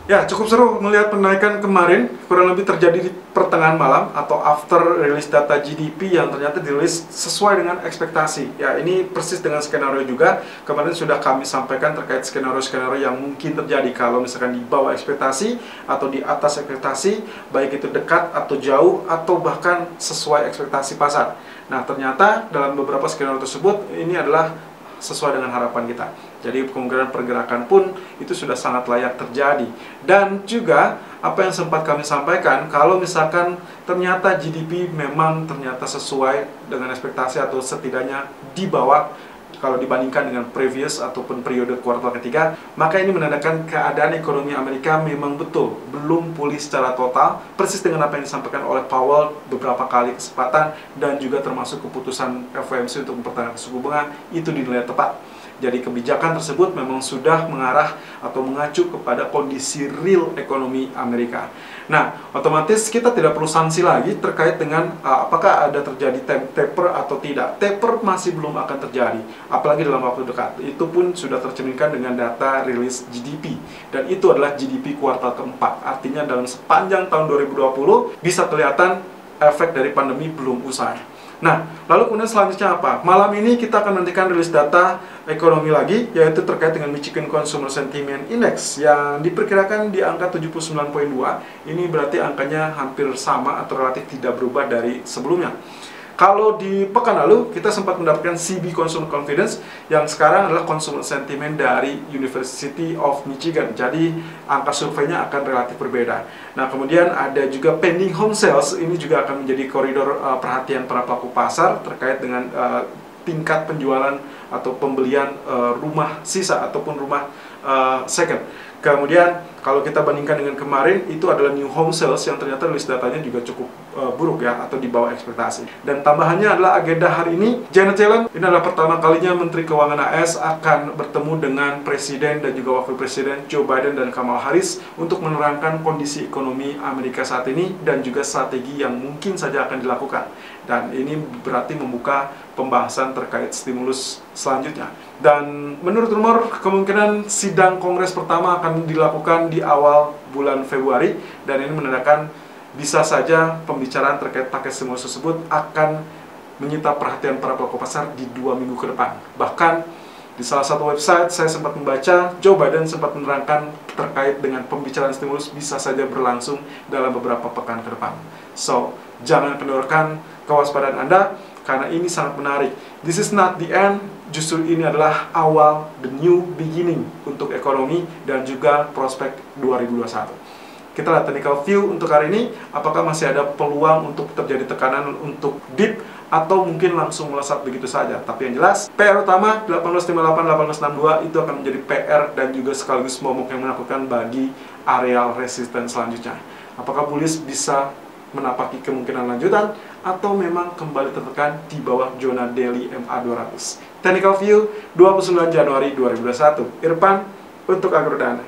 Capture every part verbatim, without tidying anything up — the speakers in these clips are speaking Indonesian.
Ya, cukup seru melihat penaikan kemarin, kurang lebih terjadi di pertengahan malam atau after rilis data G D P yang ternyata dirilis sesuai dengan ekspektasi. Ya, ini persis dengan skenario juga. Kemarin sudah kami sampaikan terkait skenario-skenario yang mungkin terjadi kalau misalkan di bawah ekspektasi atau di atas ekspektasi, baik itu dekat atau jauh atau bahkan sesuai ekspektasi pasar. Nah, ternyata dalam beberapa skenario tersebut ini adalah sesuai dengan harapan kita. Jadi kemungkinan pergerakan pun itu sudah sangat layak terjadi. Dan juga apa yang sempat kami sampaikan, kalau misalkan ternyata G D P memang ternyata sesuai dengan ekspektasi atau setidaknya di bawah kalau dibandingkan dengan previous ataupun periode kuartal ketiga, maka ini menandakan keadaan ekonomi Amerika memang betul belum pulih secara total, persis dengan apa yang disampaikan oleh Powell beberapa kali kesempatan dan juga termasuk keputusan F O M C untuk mempertahankan suku bunga itu dinilai tepat. Jadi kebijakan tersebut memang sudah mengarah atau mengacu kepada kondisi real ekonomi Amerika. Nah, otomatis kita tidak perlu sanksi lagi terkait dengan uh, apakah ada terjadi taper atau tidak. Taper masih belum akan terjadi, apalagi dalam waktu dekat. Itu pun sudah tercerminkan dengan data rilis G D P. Dan itu adalah G D P kuartal keempat. Artinya dalam sepanjang tahun dua ribu dua puluh bisa kelihatan efek dari pandemi belum usai. Nah, lalu kemudian selanjutnya apa? Malam ini kita akan nantikan rilis data ekonomi lagi, yaitu terkait dengan Michigan Consumer Sentiment Index yang diperkirakan di angka tujuh puluh sembilan koma dua. Ini berarti angkanya hampir sama atau relatif tidak berubah dari sebelumnya. Kalau di pekan lalu, kita sempat mendapatkan C B Consumer Confidence yang sekarang adalah Consumer Sentiment dari University of Michigan. Jadi, angka surveinya akan relatif berbeda. Nah, kemudian ada juga Pending Home Sales. Ini juga akan menjadi koridor uh, perhatian para pelaku pasar terkait dengan uh, tingkat penjualan atau pembelian uh, rumah sisa ataupun rumah uh, second. Kemudian kalau kita bandingkan dengan kemarin, itu adalah new home sales yang ternyata rilis datanya juga cukup uh, buruk ya, atau di bawah ekspektasi. Dan tambahannya adalah agenda hari ini, Janet Yellen, ini adalah pertama kalinya Menteri Keuangan A S akan bertemu dengan Presiden dan juga Wakil Presiden Joe Biden dan Kamala Harris untuk menerangkan kondisi ekonomi Amerika saat ini dan juga strategi yang mungkin saja akan dilakukan. Dan ini berarti membuka pembahasan terkait stimulus selanjutnya. Dan menurut rumor, kemungkinan sidang Kongres pertama akan dilakukan di awal bulan Februari, dan ini menandakan bisa saja pembicaraan terkait paket stimulus tersebut akan menyita perhatian para pelaku pasar di dua minggu ke depan. Bahkan di salah satu website saya sempat membaca Joe Biden sempat menerangkan terkait dengan pembicaraan stimulus bisa saja berlangsung dalam beberapa pekan ke depan. So, jangan kendorkan kewaspadaan Anda karena ini sangat menarik. This is not the end, justru ini adalah awal, the new beginning untuk ekonomi dan juga prospek dua ribu dua puluh satu. Kita lihat technical view untuk hari ini, apakah masih ada peluang untuk terjadi tekanan untuk dip atau mungkin langsung melesat begitu saja. Tapi yang jelas, P R utama delapan belas lima puluh delapan, delapan belas enam puluh dua itu akan menjadi P R dan juga sekaligus momok yang menakutkan bagi areal resisten selanjutnya. Apakah bullish bisa menapaki kemungkinan lanjutan atau memang kembali tertekan di bawah zona daily M A dua ratus. Technical view dua puluh sembilan Januari dua ribu dua puluh satu. Irfan untuk Agrodana.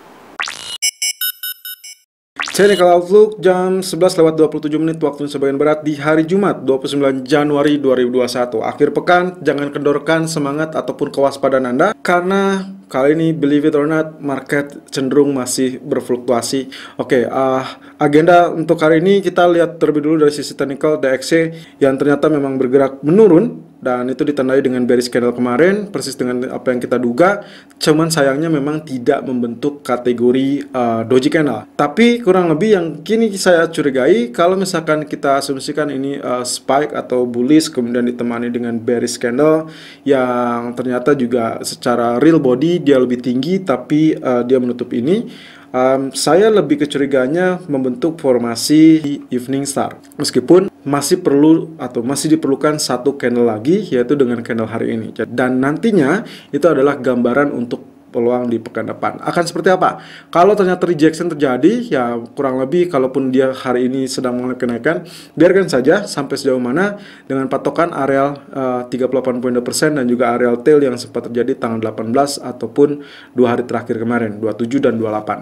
Technical Outlook jam sebelas lewat dua puluh tujuh menit waktu Indonesia bagian Barat di hari Jumat dua puluh sembilan Januari dua ribu dua puluh satu. Akhir pekan, jangan kendorkan semangat ataupun kewaspadaan Anda karena kali ini, believe it or not, market cenderung masih berfluktuasi. Oke, okay, uh, agenda untuk hari ini kita lihat terlebih dulu dari sisi technical D X Y yang ternyata memang bergerak menurun. Dan itu ditandai dengan bearish candle kemarin, persis dengan apa yang kita duga. Cuman sayangnya memang tidak membentuk kategori uh, doji candle. Tapi kurang lebih yang kini saya curigai, kalau misalkan kita asumsikan ini uh, spike atau bullish, kemudian ditemani dengan bearish candle yang ternyata juga secara real body dia lebih tinggi, tapi uh, dia menutup ini. Um, saya lebih kecuriganya membentuk formasi evening star, meskipun masih perlu atau masih diperlukan satu candle lagi, yaitu dengan candle hari ini. Dan nantinya itu adalah gambaran untuk peluang di pekan depan. Akan seperti apa? Kalau ternyata rejection terjadi, ya kurang lebih kalaupun dia hari ini sedang mengalami kenaikan, biarkan saja sampai sejauh mana dengan patokan areal uh, tiga puluh delapan koma dua persen dan juga areal tail yang sempat terjadi tanggal delapan belas ataupun dua hari terakhir kemarin, dua puluh tujuh dan dua puluh delapan.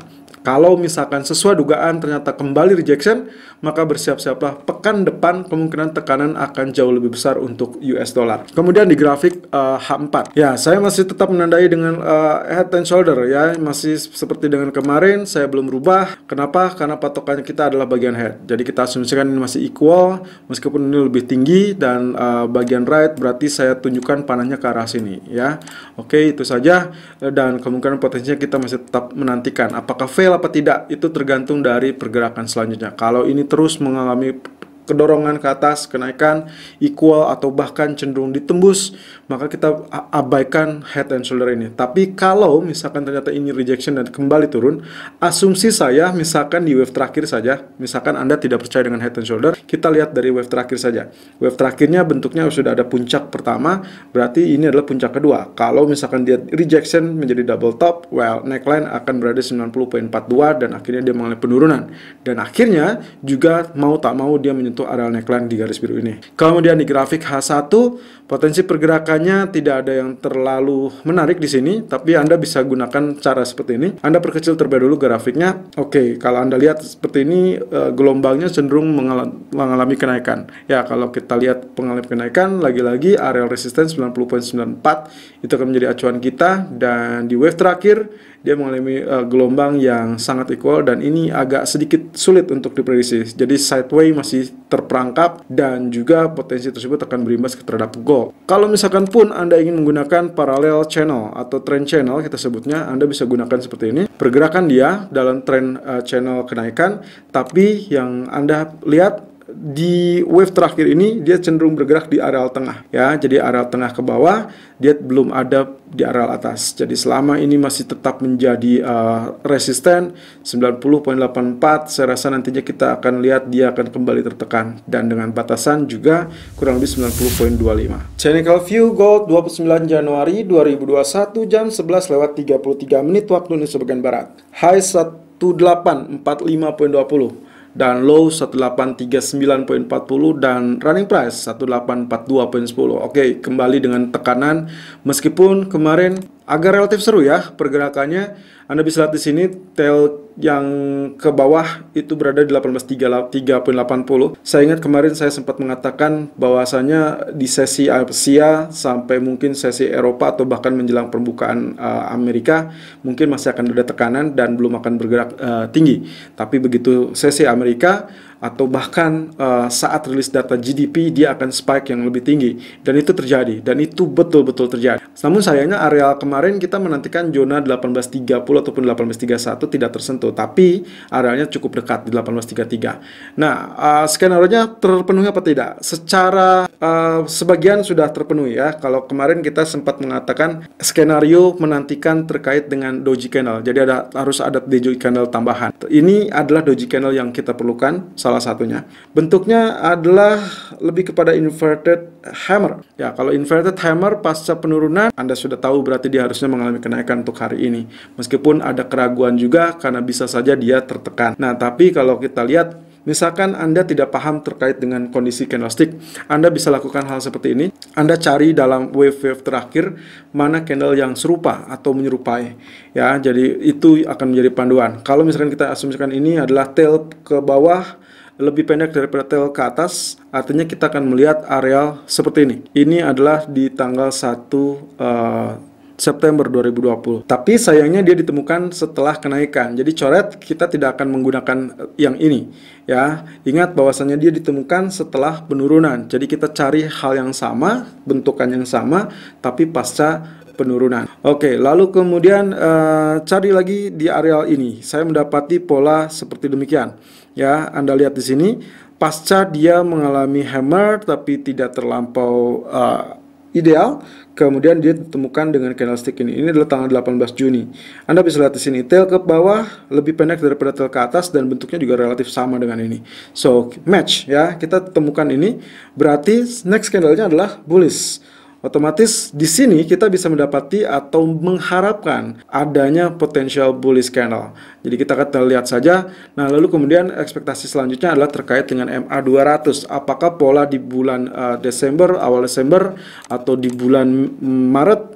Kalau misalkan sesuai dugaan ternyata kembali rejection, maka bersiap-siaplah pekan depan kemungkinan tekanan akan jauh lebih besar untuk U S dollar. Kemudian di grafik uh, H empat, ya saya masih tetap menandai dengan uh, head and shoulder ya, masih seperti dengan kemarin, saya belum rubah. Kenapa? Karena patokannya kita adalah bagian head. Jadi kita asumsikan ini masih equal, meskipun ini lebih tinggi dan uh, bagian right, berarti saya tunjukkan panahnya ke arah sini ya. Oke, itu saja, dan kemungkinan potensinya kita masih tetap menantikan apakah fail apa tidak, itu tergantung dari pergerakan selanjutnya. Kalau ini terus mengalami kedorongan ke atas, kenaikan equal atau bahkan cenderung ditembus, maka kita abaikan head and shoulder ini. Tapi kalau misalkan ternyata ini rejection dan kembali turun, asumsi saya misalkan di wave terakhir saja, misalkan Anda tidak percaya dengan head and shoulder, kita lihat dari wave terakhir saja. Wave terakhirnya bentuknya sudah ada puncak pertama, berarti ini adalah puncak kedua. Kalau misalkan dia rejection menjadi double top, well, neckline akan berada sembilan puluh koma empat dua dan akhirnya dia mengalami penurunan. Dan akhirnya juga mau tak mau dia menyentuh untuk area neckline di garis biru ini. Kemudian di grafik H satu, potensi pergerakannya tidak ada yang terlalu menarik di sini, tapi Anda bisa gunakan cara seperti ini. Anda perkecil terlebih dahulu grafiknya. Oke, kalau Anda lihat seperti ini, gelombangnya cenderung mengalami kenaikan. Ya, kalau kita lihat pengalami kenaikan, lagi-lagi area resistance sembilan puluh koma sembilan empat itu akan menjadi acuan kita, dan di wave terakhir dia mengalami uh, gelombang yang sangat equal, dan ini agak sedikit sulit untuk diprediksi. Jadi sideways masih terperangkap dan juga potensi tersebut akan berimbas terhadap gold. Kalau misalkan pun Anda ingin menggunakan parallel channel atau trend channel kita sebutnya, Anda bisa gunakan seperti ini. Pergerakan dia dalam trend uh, channel kenaikan, tapi yang Anda lihat di wave terakhir ini dia cenderung bergerak di areal tengah ya. Jadi areal tengah ke bawah, dia belum ada di areal atas. Jadi selama ini masih tetap menjadi uh, resisten sembilan puluh koma delapan empat, saya rasa nantinya kita akan lihat dia akan kembali tertekan, dan dengan batasan juga kurang lebih sembilan puluh koma dua lima. Technical view gold dua puluh sembilan Januari dua ribu dua puluh satu jam sebelas lewat tiga puluh tiga menit waktu Indonesia bagian barat. High seratus delapan empat lima koma dua nol dan low seratus delapan tiga sembilan koma empat nol dan running price seratus delapan empat dua koma sepuluh. Oke, kembali dengan tekanan meskipun kemarin agak relatif seru ya pergerakannya. Anda bisa lihat di sini tail yang ke bawah itu berada di delapan belas tiga koma delapan nol. Saya ingat kemarin saya sempat mengatakan bahwasanya di sesi Asia sampai mungkin sesi Eropa atau bahkan menjelang pembukaan uh, Amerika mungkin masih akan ada tekanan dan belum akan bergerak uh, tinggi. Tapi begitu sesi Amerika atau bahkan uh, saat rilis data G D P dia akan spike yang lebih tinggi, dan itu terjadi, dan itu betul-betul terjadi. Namun sayangnya area kemarin kita menantikan zona delapan belas tiga puluh ataupun delapan belas tiga puluh satu tidak tersentuh, tapi areanya cukup dekat di delapan belas tiga puluh tiga. Nah, uh, skenario-nya terpenuhi apa tidak? Secara uh, sebagian sudah terpenuhi ya. Kalau kemarin kita sempat mengatakan skenario menantikan terkait dengan doji candle, jadi ada harus ada doji candle tambahan. Ini adalah doji candle yang kita perlukan. Salah satunya bentuknya adalah lebih kepada inverted hammer ya. Kalau inverted hammer pasca penurunan, Anda sudah tahu berarti dia harusnya mengalami kenaikan untuk hari ini, meskipun ada keraguan juga karena bisa saja dia tertekan. Nah, tapi kalau kita lihat, misalkan Anda tidak paham terkait dengan kondisi candlestick, Anda bisa lakukan hal seperti ini. Anda cari dalam wave-wave terakhir mana candle yang serupa atau menyerupai ya. Jadi itu akan menjadi panduan. Kalau misalkan kita asumsikan ini adalah tail ke bawah lebih pendek daripada tail ke atas, artinya kita akan melihat areal seperti ini. Ini adalah di tanggal satu uh, September dua ribu dua puluh. Tapi sayangnya dia ditemukan setelah kenaikan. Jadi coret kita tidak akan menggunakan yang ini ya. Ingat bahwasannya dia ditemukan setelah penurunan. Jadi kita cari hal yang sama, bentukan yang sama, tapi pasca penurunan. Oke, lalu kemudian uh, cari lagi di areal ini. Saya mendapati pola seperti demikian. Ya, Anda lihat di sini pasca dia mengalami hammer tapi tidak terlampau uh, ideal, kemudian dia ditemukan dengan candlestick ini. Ini adalah tanggal delapan belas Juni. Anda bisa lihat di sini tail ke bawah lebih pendek daripada tail ke atas dan bentuknya juga relatif sama dengan ini. So, match ya. Kita temukan ini, berarti next candle-nya adalah bullish. Otomatis di sini kita bisa mendapati atau mengharapkan adanya potensial bullish candle. Jadi kita akan lihat saja. Nah, lalu kemudian ekspektasi selanjutnya adalah terkait dengan M A dua ratus. Apakah pola di bulan uh, Desember, awal Desember atau di bulan Maret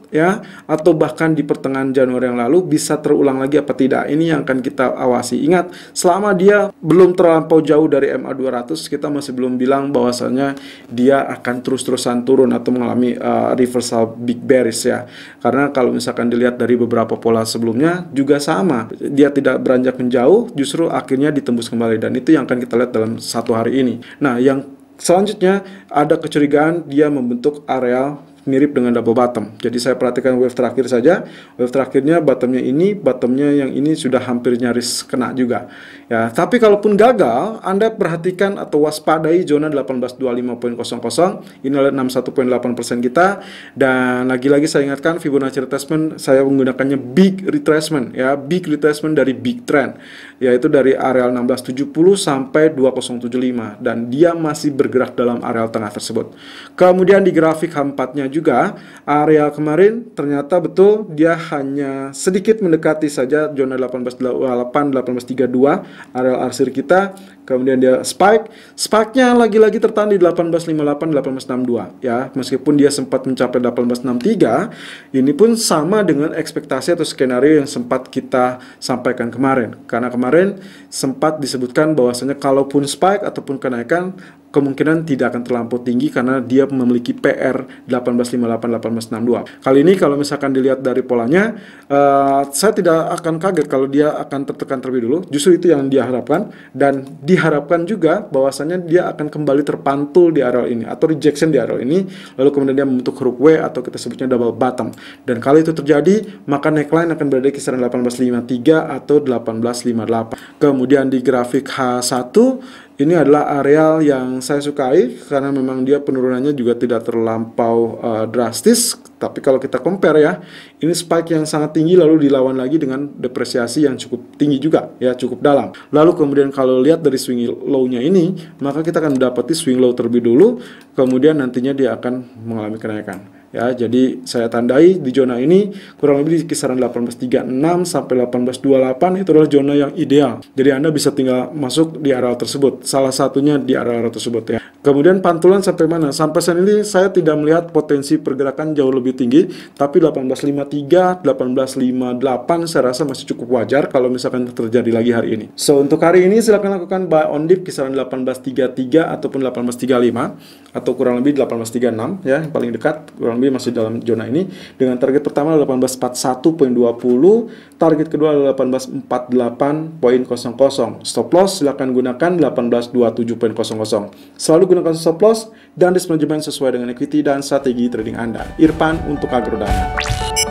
ya, atau bahkan di pertengahan Januari yang lalu bisa terulang lagi apa tidak. Ini yang akan kita awasi. Ingat, selama dia belum terlampau jauh dari M A dua ratus, kita masih belum bilang bahwasanya dia akan terus-terusan turun atau mengalami uh, reversal big bearish ya. Karena kalau misalkan dilihat dari beberapa pola sebelumnya juga sama, dia tidak beranjak menjauh, justru akhirnya ditembus kembali, dan itu yang akan kita lihat dalam satu hari ini. Nah, yang selanjutnya ada kecurigaan dia membentuk areal mirip dengan double bottom. Jadi saya perhatikan wave terakhir saja. Wave terakhirnya bottomnya ini, bottomnya yang ini sudah hampir nyaris kena juga. Ya, tapi kalaupun gagal, Anda perhatikan atau waspadai zona delapan belas dua puluh lima koma nol nol. Ini adalah enam puluh satu koma delapan persen kita. Dan lagi-lagi saya ingatkan Fibonacci retracement saya menggunakannya big retracement ya, big retracement dari big trend, yaitu dari areal enam belas tujuh puluh sampai dua nol tujuh lima, dan dia masih bergerak dalam areal tengah tersebut. Kemudian di grafik H empat-nya juga area kemarin ternyata betul dia hanya sedikit mendekati saja zona delapan belas delapan, delapan belas tiga puluh dua area arsir kita. Kemudian dia spike, spike-nya lagi-lagi tertahan di delapan belas lima puluh delapan, delapan belas enam puluh dua ya. Meskipun dia sempat mencapai delapan belas enam puluh tiga, ini pun sama dengan ekspektasi atau skenario yang sempat kita sampaikan kemarin. Karena kemarin sempat disebutkan bahwasanya kalaupun spike ataupun kenaikan kemungkinan tidak akan terlampau tinggi karena dia memiliki P R delapan belas lima puluh delapan, delapan belas enam puluh dua. Kali ini kalau misalkan dilihat dari polanya, uh, saya tidak akan kaget kalau dia akan tertekan terlebih dulu. Justru itu yang diharapkan, dan diharapkan juga bahwasanya dia akan kembali terpantul di area ini atau rejection di area ini, lalu kemudian dia membentuk huruf W atau kita sebutnya double bottom. Dan kalau itu terjadi, maka neckline akan berada di kisaran delapan belas lima puluh tiga atau delapan belas lima puluh delapan. Kemudian di grafik H satu, ini adalah areal yang saya sukai karena memang dia penurunannya juga tidak terlampau uh, drastis. Tapi kalau kita compare ya, ini spike yang sangat tinggi lalu dilawan lagi dengan depresiasi yang cukup tinggi juga ya, cukup dalam. Lalu kemudian kalau lihat dari swing low-nya ini, maka kita akan mendapati swing low terlebih dulu, kemudian nantinya dia akan mengalami kenaikan. Ya, jadi saya tandai di zona ini kurang lebih di kisaran delapan belas tiga puluh enam sampai delapan belas dua puluh delapan itu adalah zona yang ideal. Jadi Anda bisa tinggal masuk di area tersebut, salah satunya di area tersebut ya. Kemudian pantulan sampai mana? Sampai saat ini saya tidak melihat potensi pergerakan jauh lebih tinggi, tapi delapan belas lima puluh tiga, delapan belas lima puluh delapan saya rasa masih cukup wajar kalau misalkan terjadi lagi hari ini. So, untuk hari ini silakan lakukan buy on dip kisaran delapan belas tiga puluh tiga ataupun delapan belas tiga puluh lima atau kurang lebih delapan belas tiga puluh enam ya, yang paling dekat kurang lebih masih dalam zona ini, dengan target pertama delapan belas empat puluh satu koma dua nol, target kedua delapan belas empat puluh delapan koma nol nol, stop loss silakan gunakan delapan belas dua puluh tujuh koma nol nol. Selalu gunakan stop loss dan risk management sesuai dengan equity dan strategi trading Anda. Irfan untuk Agrodana.